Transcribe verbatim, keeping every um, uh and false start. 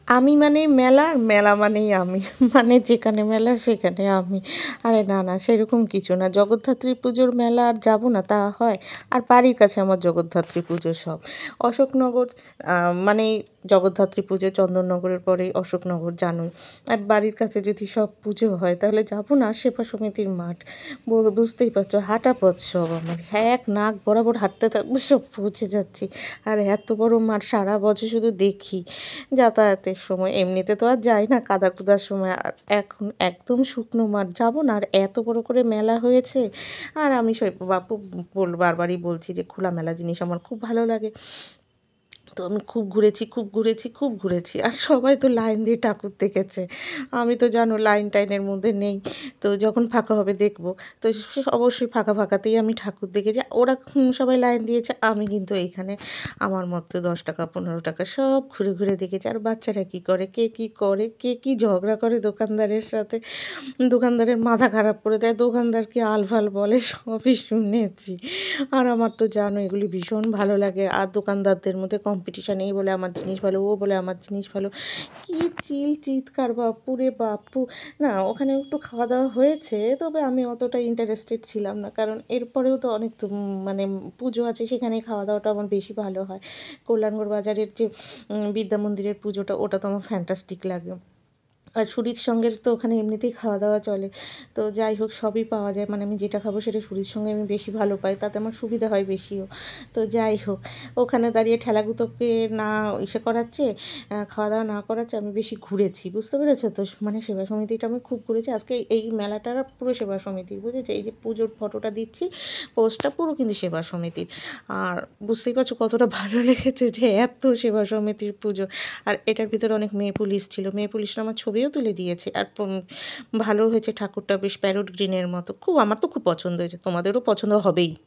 আমি মানে মেলা, আর মেলা মানেই আমি। মানে যেখানে মেলা সেখানে আমি। আরে না, না সেরকম কিছু না। জগদ্ধাত্রী পুজোর মেলা আর যাব না তা হয়? আর বাড়ির কাছে আমার জগদ্ধাত্রী পুজো সব। অশোকনগর আ মানেই জগদ্ধাত্রী পুজো, চন্দননগরের পরেই অশোকনগর জানোই। আর বাড়ির কাছে যদি সব পুজো হয় তাহলে যাব না সেবা সমিতির মাঠ। বু বুঝতেই পারছো হাঁটা পথ সব আমার। এক নাক বরাবর হাঁটতে থাকবো সব পৌঁছে যাচ্ছি। আর এত বড় মাঠ সারা বছর শুধু দেখি। যাতায়াতের সময় এমনিতে তো আর যাই না কাদা-কুদার সময়। আর এখন একদম শুকনো মাঠ যাব না। আর এত বড় করে মেলা হয়েছে। আর আমি সই বাপু বল বারবারই বলছি যে খোলামেলা জিনিস আমার খুব ভালো লাগে। তো আমি খুব ঘুরেছি, খুব ঘুরেছি, খুব ঘুরেছি। আর সবাই তো লাইন দিয়ে ঠাকুর দেখেছে। আমি তো জানো লাইন-টাইনের মধ্যে নেই। তো যখন ফাঁকা হবে দেখব। তো সে অবশ্যই ফাঁকা, ফাঁকাতেই আমি ঠাকুর দেখেছি। ওরা হুম সবাই লাইন দিয়েছে। আমি কিন্তু এইখানে আমার মতো ৳দশ টাকা ৳পনেরো টাকা সব ঘুরে, ঘুরে দেখেছি। আর বাচ্চারা কী করে, কে কী করে, কে কী ঝগড়া করে দোকানদারের সাথে। দোকানদারের মাথা খারাপ করে দেয়, দোকানদারকে আলফাল বলে সবই শুনেছি। আর আমার তো জানো এগুলি ভীষণ ভালো লাগে। আর দোকানদারদের মধ্যে কম্পিটিশন এই বলে আমার জিনিস ভালো, ও বলে আমার জিনিস ভালো। কি চিল চিৎকার বাপুরে বাপু! না ওখানে একটু খাওয়া-দাওয়া হয়েছে। তবে আমি অতটা ইন্টারেস্টেড ছিলাম না। কারণ এরপরেও তো অনেক তো উম মানে পুজো আছে সেখানে খাওয়া-দাওয়াটা আমার বেশি ভালো হয়। কল্যাণগড় বাজারের যে উম বিদ্যা মন্দিরের পুজোটা ওটা তো আমার ফ্যান্টাস্টিক লাগে। আর শুরির সঙ্গের তো ওখানে এমনিতেই খাওয়া-দাওয়া চলে। তো যাই হোক সবই পাওয়া যায়। মানে আমি যেটা খাবো সেটা শুরির সঙ্গে আমি বেশি ভালো পাই। তাতে আমার সুবিধা হয় বেশিও। তো যাই হোক ওখানে দাঁড়িয়ে ঠেলাগুতোকে না ইসে করাচ্ছে, আ খাওয়া-দাওয়া না করাচ্ছে আমি বেশি ঘুরেছি। বুঝতে পেরেছো তো? মানে সেবা সমিতিটা আমি খুব ঘুরেছি। আজকে এই মেলাটার পুরো সেবা সমিতির, বুঝেছো? এই যে পুজোর ফটোটা দিচ্ছি, পোস্টটা পুরো কিন্তু সেবা সমিতির। আর বুঝতেই পারছো কতটা ভালো লেগেছে যে এত সেবা সমিতির পুজো। আর এটার ভিতরে অনেক মেয়ে পুলিশ ছিল। মেয়ে পুলিশরা আমার ছবিও তুলে দিয়েছে। আর পম ভালো হয়েছে ঠাকুরটা বেশ প্যারট গ্রিনের মতো। খুব আমার তো খুব পছন্দ হয়েছে। তোমাদেরও পছন্দ হবেই।